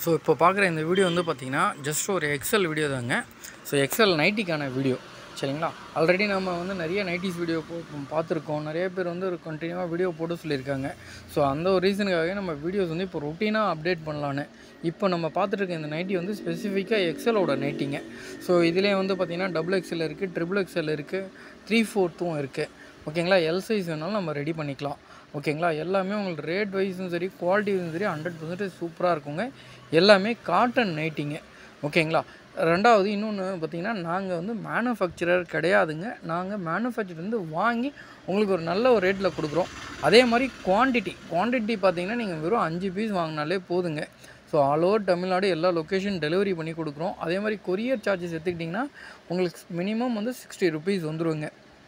So இப்போ பார்க்குற இந்த வீடியோ வந்து பார்த்திங்கன்னா ஜஸ்ட் ஒரு எக்ஸல் வீடியோ தாங்க. ஸோ எக்ஸல் நைட்டிக்கான வீடியோ சரிங்களா. ஆல்ரெடி நம்ம வந்து நிறைய நைட்டிஸ் வீடியோ பார்த்துருக்கோம். நிறைய பேர் வந்து ஒரு கண்டினியூவாக வீடியோ போட்டு சொல்லியிருக்காங்க. ஸோ அந்த ஒரு ரீசனுக்காகவே நம்ம வீடியோஸ் வந்து இப்போ ரொட்டீனாக அப்டேட் பண்ணலான்னு இப்போ நம்ம பார்த்துட்டு இந்த நைட்டி வந்து ஸ்பெசிஃபிக்காக எக்ஸலோட நைட்டிங்க. ஸோ இதிலே வந்து பார்த்திங்கன்னா XXL இருக்குது, XXXL இருக்குது, 3/4 இருக்குது. ஓகேங்களா. எல் சைஸ் வேணாலும் நம்ம ரெடி பண்ணிக்கலாம். ஓகேங்களா. எல்லாமே உங்களுக்கு ரேட் வைஸும் சரி, குவாலிட்டி வைஸும் சரி 100% சூப்பராக இருக்குங்க. எல்லாமே காட்டன் நைட்டிங்க. ஓகேங்களா. ரெண்டாவது இன்னொன்று பார்த்திங்கன்னா, நாங்கள் வந்து மேனுஃபேக்சரர் கிடையாதுங்க. நாங்கள் மேனுஃபேக்சர்லேருந்து வாங்கி உங்களுக்கு ஒரு நல்ல ஒரு ரேட்டில் கொடுக்குறோம். அதே மாதிரி குவான்டிட்டி பார்த்திங்கன்னா, நீங்கள் வெறும் 5 பீஸ் வாங்கினாலே போதுங்க. ஸோ ஆல் ஓவர் தமிழ்நாடு எல்லா லொக்கேஷன் டெலிவரி பண்ணி கொடுக்குறோம். அதே மாதிரி கொரியர் சார்ஜஸ் எடுத்துக்கிட்டிங்கன்னா உங்களுக்கு மினிமம் வந்து 60 ருபீஸ் வந்துடுங்க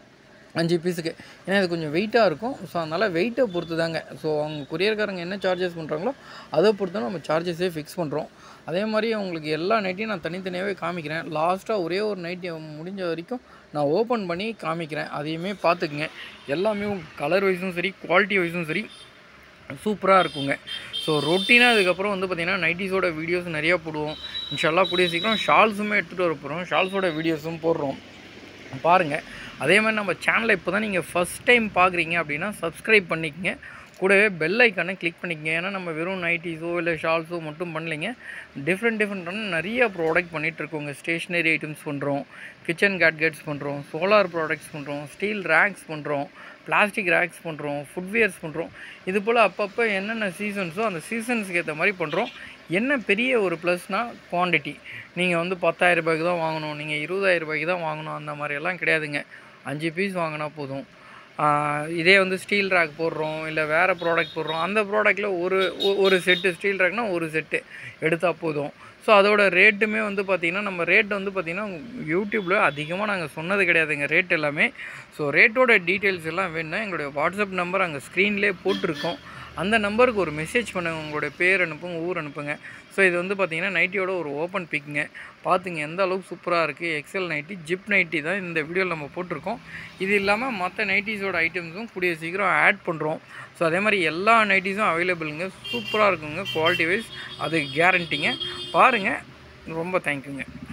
5 பீஸுக்கு. ஏன்னா இது கொஞ்சம் வெயிட்டாக இருக்கும். ஸோ அதனால் வெயிட்டை பொறுத்து தாங்க. ஸோ அவங்க கொரியர்காரங்க என்ன சார்ஜஸ் பண்ணுறாங்களோ அதை பொறுத்து தான் நம்ம சார்ஜஸே ஃபிக்ஸ் பண்ணுறோம். அதே மாதிரி உங்களுக்கு எல்லா நைட்டையும் நான் தனித்தனியாகவே காமிக்கிறேன். லாஸ்ட்டாக ஒரே ஒரு நைட்டி முடிஞ்ச வரைக்கும் நான் ஓப்பன் பண்ணி காமிக்கிறேன். அதையுமே பார்த்துக்குங்க. எல்லாமே கலர் வைஸும் சரி, குவாலிட்டி வைஸும் சரி சூப்பராக இருக்குங்க. ஸோ ரொட்டீனாக அதுக்கப்புறம் வந்து பார்த்திங்கன்னா நைட்டிஸோட வீடியோஸ் நிறையா போடுவோம். இன்ஷால்லா கூடிய சீக்கிரம் ஷால்ஸுமே எடுத்துகிட்டு வர போகிறோம். ஷால்ஸோட வீடியோஸும் போடுறோம் பாருங்கள். அதே மாதிரி நம்ம சேனலை இப்போ தான் நீங்கள் ஃபஸ்ட் டைம் பார்க்குறீங்க அப்படின்னா சப்ஸ்கிரைப் பண்ணிக்கங்க. கூடவே பெல் ஐக்கானை கிளிக் பண்ணிக்கங்க. ஏன்னா நம்ம வெறும் நைட்டிஸோ இல்லை ஷால்ஸோ மட்டும் பண்ணலைங்க. டிஃப்ரெண்ட்டான நிறைய ப்ராடக்ட் பண்ணிகிட்ருக்கோங்க. ஸ்டேஷ்னரி ஐட்டம்ஸ் பண்ணுறோம், கிச்சன் கேட்கெட்ஸ் பண்ணுறோம், சோலார் ப்ராடக்ட்ஸ் பண்ணுறோம், ஸ்டீல் ரேக்ஸ் பண்ணுறோம், பிளாஸ்டிக் ரேக்ஸ் பண்ணுறோம், ஃபுட்வேர்ஸ் பண்ணுறோம். இது போல் அப்பப்போ என்னென்ன சீசன்ஸோ அந்த சீசன்ஸுக்கு ஏற்ற மாதிரி பண்ணுறோம். என்ன பெரிய ஒரு ப்ளஸ்னால் குவான்டிட்டி. நீங்கள் வந்து 10,000 ரூபாய்க்கு தான் வாங்கணும், நீங்கள் 20,000 ரூபாய்க்கு தான் வாங்கணும் அந்த மாதிரியெல்லாம் கிடையாதுங்க. 5 பீஸ் வாங்கினா போதும். இதே வந்து ஸ்டீல் ரேக் போடுறோம், இல்லை வேறு ப்ராடக்ட் போடுறோம். அந்த ப்ராடக்ட்டில் ஒரு செட்டு ஸ்டீல் ரேக்னால் ஒரு செட்டு எடுத்தால் போதும். ஸோ அதோட ரேட்டுமே வந்து பார்த்திங்கன்னா, நம்ம ரேட் வந்து பார்த்திங்கன்னா யூடியூப்பில் அதிகமாக நாங்கள் சொன்னது கிடையாதுங்க ரேட் எல்லாமே. ஸோ ரேட்டோட டீட்டெயில்ஸ் எல்லாம் வேணும்னா எங்களுடைய வாட்ஸ்அப் நம்பர் அங்கே ஸ்க்ரீன்லேயே போட்டிருக்கோம். அந்த நம்பருக்கு ஒரு மெசேஜ் பண்ணுங்கள். உங்களுடைய பேர் அனுப்புங்க, ஊர் அனுப்புங்க. ஸோ இது வந்து பார்த்திங்கன்னா நைட்டியோட ஒரு ஓப்பன் பிக்குங்க. பார்த்துங்க எந்த அளவுக்கு சூப்பராக இருக்குது. எக்ஸல் நைட்டி, ஜிப் நைட்டி தான் இந்த வீடியோவில் நம்ம போட்டிருக்கோம். இது இல்லாமல் மற்ற நைட்டிஸோட ஐட்டம்ஸும் கூடிய சீக்கிரம் ஆட் பண்ணுறோம். ஸோ அதே மாதிரி எல்லா நைட்டிஸும் அவைலபிளுங்க. சூப்பராக இருக்குங்க குவாலிட்டி வைஸ், அது கேரண்டிங்க. பாருங்கள். ரொம்ப தேங்க்யூங்க.